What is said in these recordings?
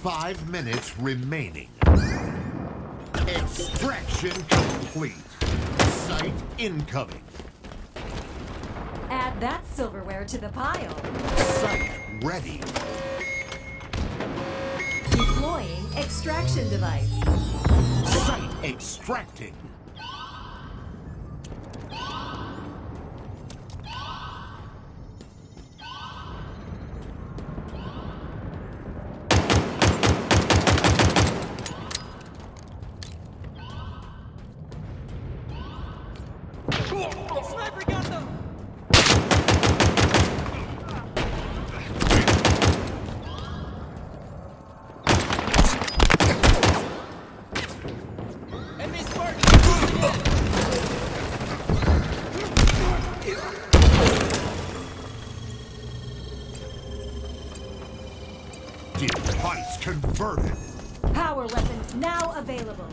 5 minutes remaining. Extraction complete. Site incoming. Add that silverware to the pile. Site ready. Deploying extraction device. Site extracting. Sniper got them! Enemy Spartan! Device converted. Power weapons now available.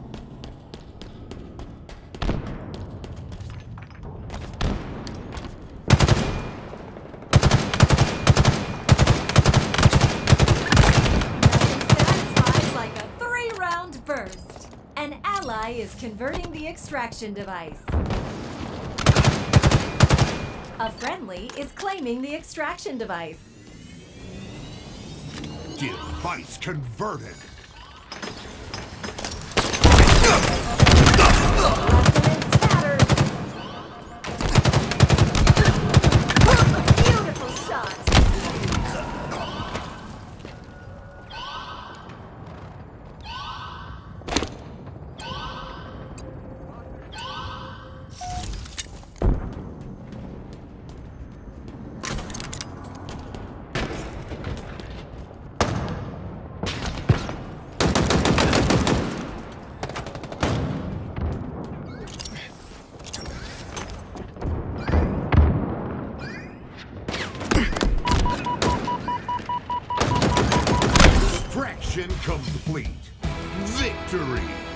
Burst. An ally is converting the extraction device. A friendly is claiming the extraction device. Device converted. Beautiful shot. Extraction complete. Victory.